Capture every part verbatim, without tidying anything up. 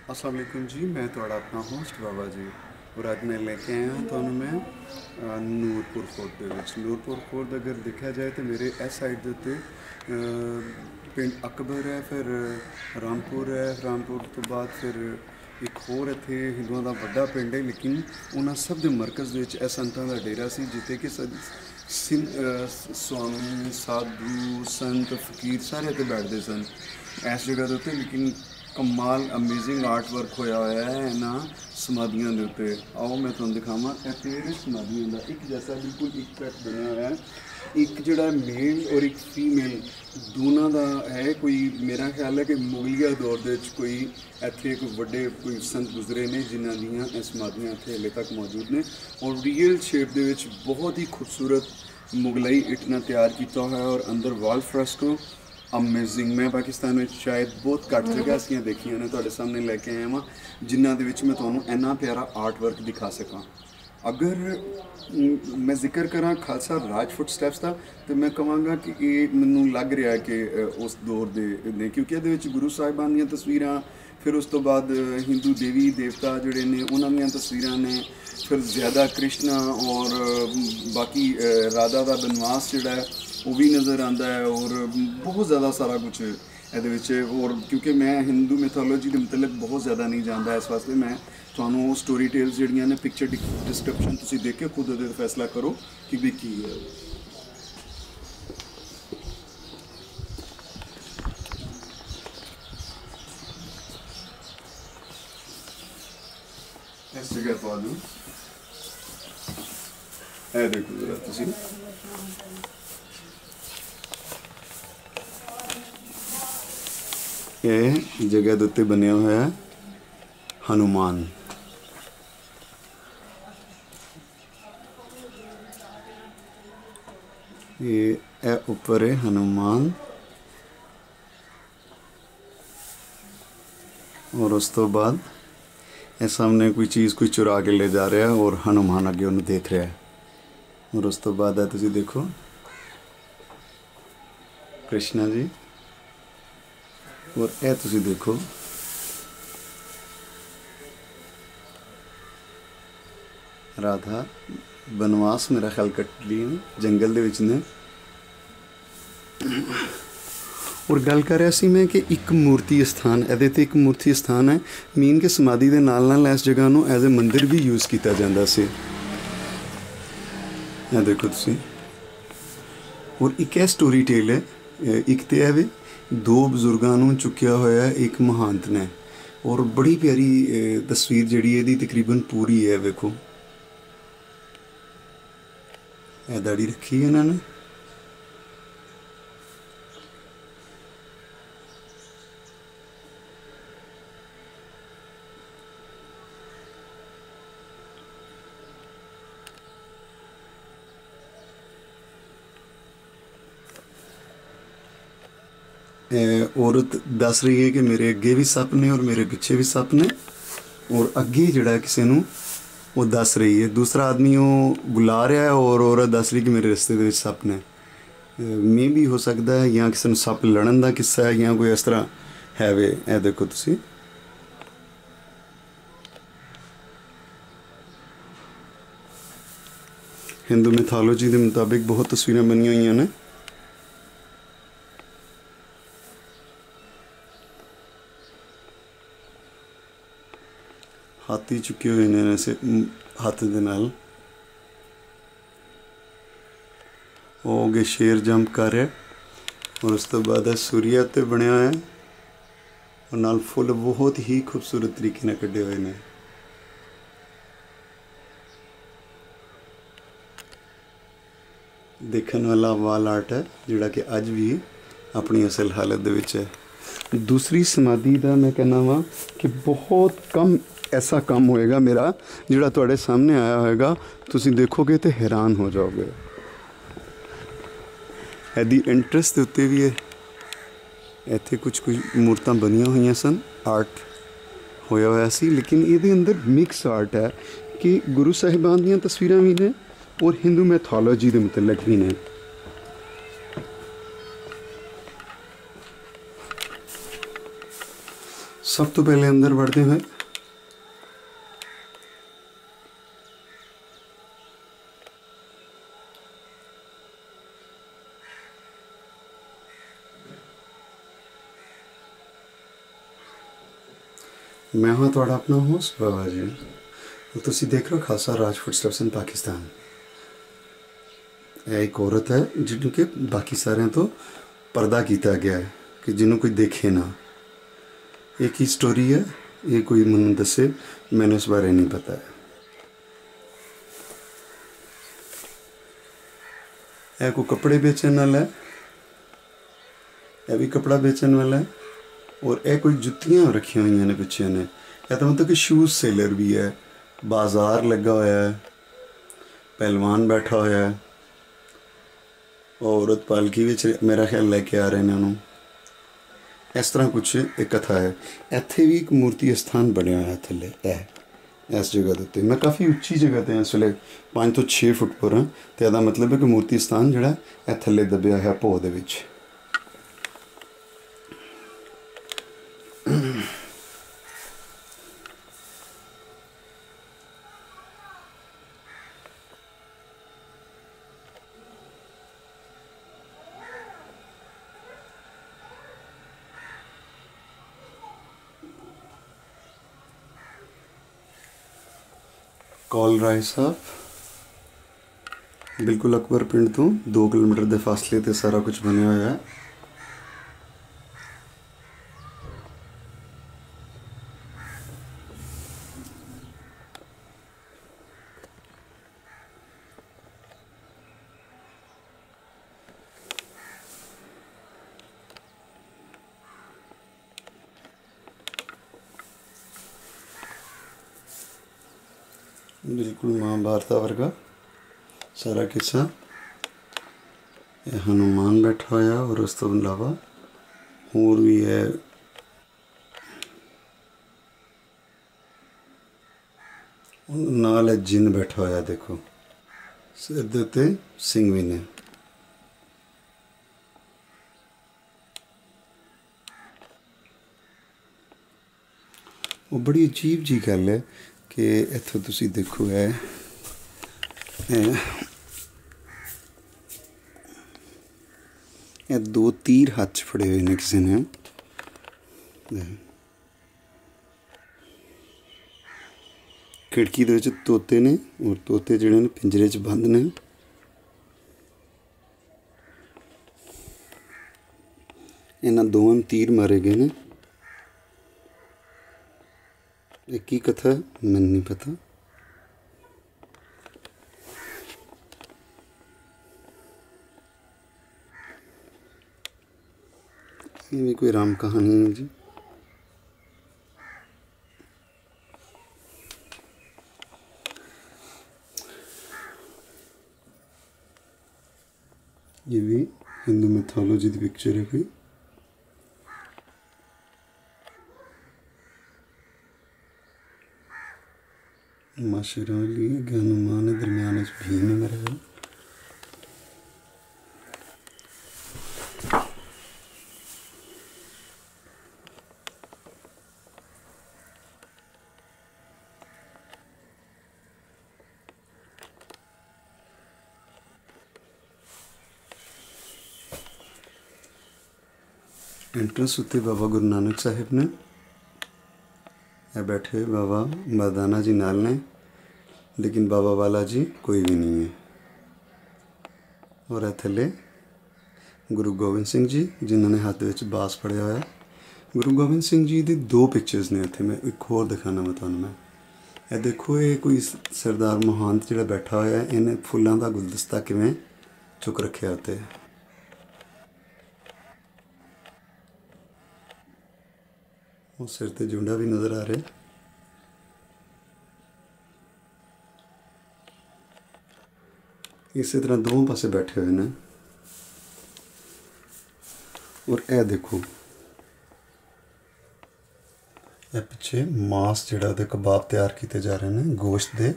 अस्सलाम वालेकुम जी, मैं थोड़ा अपना होस्ट बाबा जी और अज मैं लेके आया हूँ तो मैं अ, ਨੂਰਪੁਰ ਖੁਰਦ ਦੇ ਵਿੱਚ ਨੂਰਪੁਰ ਖੁਰਦ अगर देखा जाए तो मेरे इस साइड के उत्ते पिंड अकबर है, फिर रामपुर है, रामपुर तो बाद फिर एक होर इत्थे हिंदुओं का बड़ा पिंड है, लेकिन उन्होंने सब के मरकज़ के विच संतां का डेरा सी जिथे कि सब सिं- अ, स्वामी साधु संत फकीर सारे इत्थे बैठते सन इस जगह के उत्ते। लेकिन कमाल अमेजिंग आर्ट वर्क होया होया है इन्हां समाधियों के उत्ते। आओ मैं तुहानूं दिखावां इत्थे इहड़ी समाधियों का एक जैसा बिल्कुल एक पैट बनया होया है। एक जिहड़ा मेल और एक फीमेल दोनों का है। कोई मेरा ख्याल है कि मुगलिया दौर दे विच कोई इत्थे कोई वड्डे कोई संत गुजरे ने जिन्हां दीयां इह समाधियां इत्थे हले तक मौजूद ने और रियल शेप दे विच बहुत ही खूबसूरत मुगलई इट नाल तैयार किया होया है और अंदर वाल फ्रेस्को अमेजिंग। मैं पाकिस्तान में शायद बहुत घट जगह ऐसियां देखियां ने, तुहाडे सामने लैके आया वां जिन्हां दे विच मैं तुहानूं इन्ना प्यारा आर्ट वर्क दिखा सकां। अगर म, मैं जिक्र करा खालसा राज फुट स्टैप्स का तो मैं कहांगा कि ये मैनू लग रहा है कि अ, उस दौर दे ने, क्योंकि ये गुरु साहिबान दी तस्वीरां, फिर उस तो बाद हिंदू देवी देवता जोड़े ने उन्हां दी तस्वीरां ने, फिर ज़्यादा कृष्णा और अ, बाकी अ, राधा का बनवास जोड़ा है वो भी नज़र आता है और बहुत ज़्यादा सारा कुछ ये। और क्योंकि मैं हिंदू मिथोलॉजी के मतलब बहुत ज़्यादा नहीं जानता, इस वास्ते मैं थानू स्टोरी टेल्स जड़ियाँ ने पिक्चर डिस्क्रिप्शन तुसीं देख के खुद उहदे फैसला करो कि भी की है। इस जगह पा दूँ ए देखो जरा तुसीं ये जगह के उत्ते बनया होया है हनुमान। ये ए ऊपर है हनुमान और उस तो बाद ये सामने कोई चीज़ कोई चुरा के ले जा रहा है और हनुमान अगे उन्हें देख रहा है। और उस तो बाद है तुसीं देखो कृष्णा जी और ए तुसीं देखो राधा बनवास मेरा ख्याल कट ली जंगल दे विच ने। और गल कर रहा सी मैं कि एक मूर्ति स्थान ये एक मूर्ति स्थान है मीन के समाधि के नाल नाल इस जगह को एज ए मंदिर भी यूज़ किया जाता से। ये देखो तुसीं और एक है स्टोरी टेल है। एक तो है भी दो बजुर्गों चुकया होया एक महांत ने और बड़ी प्यारी तस्वीर जी ये तकरीबन पूरी है। वेखो ए दाड़ी रखी है इन्होंने। औरत दस रही है कि मेरे अगे भी सप ने और मेरे पिछे भी सप ने और अगे जड़ा किसी को वो दस रही है, दूसरा आदमी वो बुला रहा है और औरत दस रही कि मेरे रस्ते के सप ने। मे भी हो सकता है या किसी सप लड़न का किस्सा है या कोई इस तरह है वे। ए देखो तुसीं हिंदू मिथोलॉजी के मुताबिक बहुत तस्वीरें बनी हुई ने। हाथी चुके हुए ने ऐसे हाथ दे नाल हो गए शेर जंप कर रहा है और उस तो बाद सूर्य ते बनया है और नाल फुल बहुत ही खूबसूरत तरीके ने कढ़े हुए ने। देखने वाला वाल आर्ट है जोड़ा कि अज भी अपनी असल हालत दे विच है। दूसरी समाधि का मैं कहना वा कि बहुत कम ऐसा काम होएगा मेरा जोड़ा तुहाडे सामने आया होएगा, तुसीं देखोगे तो हैरान हो जाओगे। यदि इंटरेस्ट के उत्ते भी है इत्थे कुछ कुछ मूर्तां बनिया हुई सन, आर्ट होया होया सी, लेकिन ये अंदर मिक्स आर्ट है कि गुरु साहिबान दी तस्वीरां भी ने और हिंदू मैथोलॉजी के मुतलक भी ने। सब तो पहले अंदर बढ़ते हुए मैं हाँ थोड़ा अपना होस्ट बाबा जी। तो तुसी देख रहे हो खालसा राज फुटस्टेप्स इन पाकिस्तान। यह एक औरत है जिन्हों के बाकी सारे तो पर्दा किया गया है कि जिन्हों कोई देखे ना। एक ही स्टोरी है, ये कोई मैंने दसे, मैंने उस बारे नहीं पता है। यह कोई कपड़े बेचने वाला है, यह भी कपड़ा बेचने वाला है। और यह कोई जुत्तियां रखी हुई ने पिछे ने। यह तो मतलब कि शूज़ सेलर भी है। बाजार लगा हुआ है, पहलवान बैठा हुआ है, औरत पालकी विच मेरा ख्याल लैके आ रहे हैं उन्होंने। इस तरह कुछ एक कथा है। इत्थे भी एक मूर्ति स्थान बनया हुआ थले है इस जगह के उत्ते। मैं काफ़ी उच्ची जगह पर इस वे पाँच तो छे फुट पर हाँ। तो यदा मतलब है कि मूर्ति स्थान जोड़ा है थले दबिया है भो दे विच। कॉल राय साहब बिल्कुल अकबर पिंड तो दो किलोमीटर के फासले ते सारा कुछ बनया हुआ है। बिल्कुल महाभारत वर्गा सारा किस्सा। हनुमान बैठा होया और उस तो अलावा होर भी है। नाल है जिन बैठा होया, देखो सिर दे उत्ते सिंह भी ने। वो बड़ी अजीब जी गल है कि इत्थों तुसी देखो है ये दो तीर हाथ च फड़े हुए ने किसी ने। खिड़की दे विच तोते ने और तोते जिहड़े ने पिंजरे च बंद ने। इन्हां दोवां तीर मारे गए ने। एक ही कथा मैंने नहीं पता। ये भी कोई राम कहानी है जी। ये भी हिंदू मिथोलॉजी की पिक्चर है कोई। माँ शेरावली है, हनुमान है, दरम्यान भीम है मेरे ख्याल। एंट्रेंस उत्ते बाबा गुरु नानक साहिब ने बैठे बाबा मर्दाना जी नाल ने, लेकिन बाबा वाला जी कोई भी नहीं है। और थले गुरु गोबिंद सिंह जी जिन्होंने हाथ में बास फड़िया होया। गुरु गोबिंद सिंह जी की दो पिक्चर्स ने इत्थे। मैं एक होर दिखाना मैं तुहानूं। मैं ये देखो, ये कोई सरदार महंत जिहड़ा बैठा होया, इन्हें फुल्लां दा गुलदस्ता किवें चुक रखिया उत्ते। वो सिर ते जुंडा भी नज़र आ रहा है। इसी तरह दोनों पासे बैठे हुए हैं। और यह देखो, यह पिछे मांस जिहड़ा दे कबाब तैयार किए जा रहे हैं गोश्त दे।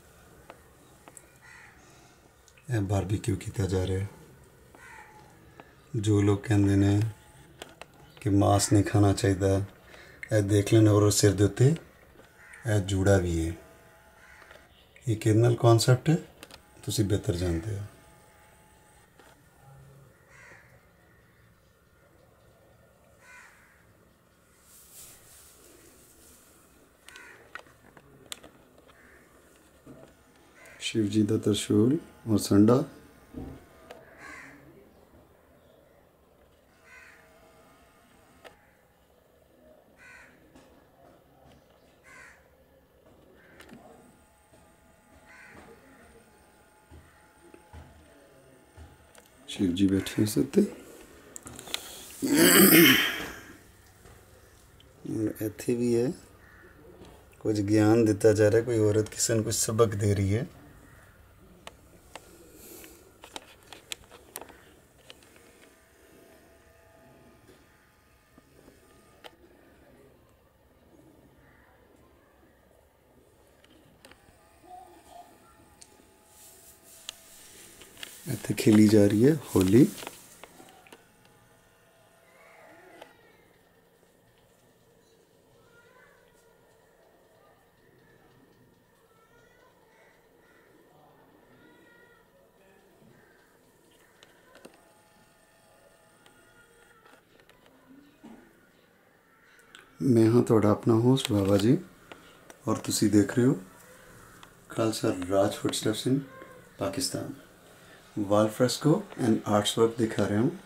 यह बारबीक्यू किया जा रहा है। जो लोग कहते हैं कि मांस नहीं खाना चाहिए, ਇਹ ਦੇਖ ਲੈਣ ਔਰ ਸਿਰ ਦੇ ਉੱਤੇ ਇਹ ਜੂੜਾ ਵੀ ਹੈ। ਇਹ ਕਿਹਦੇ ਨਾਲ ਕਨਸੈਪਟ ਹੈ ਤੁਸੀਂ ਬਿਹਤਰ ਜਾਣਦੇ ਹੋ। शिव जी का त्रिशूल और संडा, शिव जी बैठे हैं सत्ते। इत्थे भी है कुछ ज्ञान दिता जा रहा है, कोई औरत किसी ने कुछ सबक दे रही है। इत्थे खेली जा रही है होली। मैं हाँ तुहाडा अपना होस्ट बाबा जी और तुसी देख रहे हो Khalsa Raj footsteps in Pakistan. Wall fresco and arts work दिखा रहा हूँ।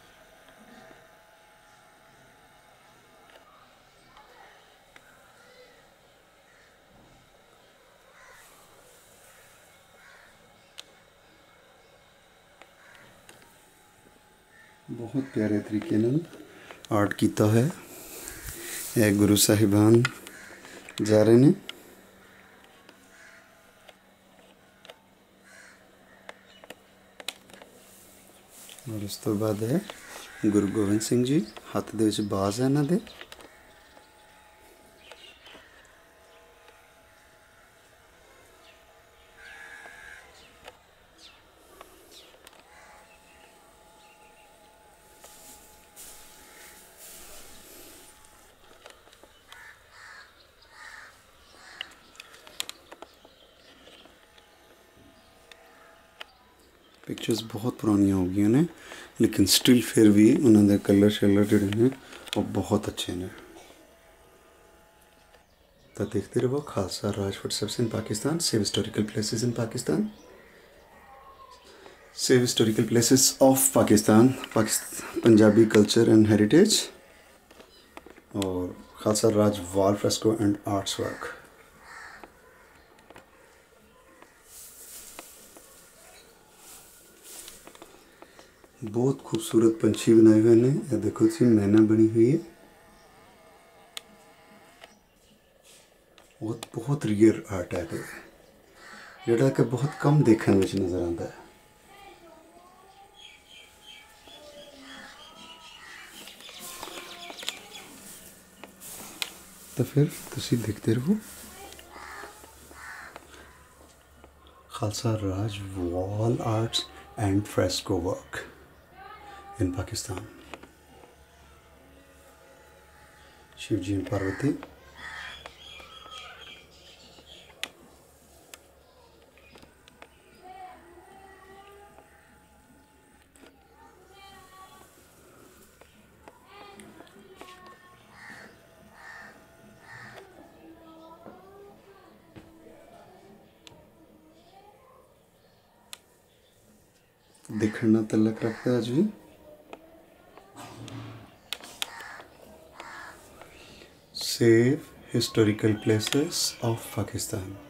बहुत प्यारे तरीके नाल आर्ट किया है। यह गुरु साहिबान जा रहे हैं। और उस तो बाद है गुरु गोबिंद सिंह जी, हाथ दे विच बाज है इन्हां दे। पिक्चर्स बहुत पुरानियां हो गई ने, लेकिन स्टिल फिर भी उन्होंने कलर शलर जोड़े ने वो बहुत अच्छे ने। तो देखते रहो Khalsa Raj footsteps in Pakistan, save historical places in Pakistan, save historical places of Pakistan, Pakistan Punjabi culture and heritage, और Khalsa Raj wall fresco and arts work. बहुत खूबसूरत पंछी बनाए हुए हैं। ये देखो जी मैना बनी हुई है। बहुत बहुत रियर आर्ट है जोड़ा कि बहुत कम देखने में नज़र आता है। तो फिर तुसी देखते रहो Khalsa Raj wall arts and fresco work in Pakistan. Shiv ji and Parvati. देखना तलक रखता है आज भी। Save historical places of Pakistan.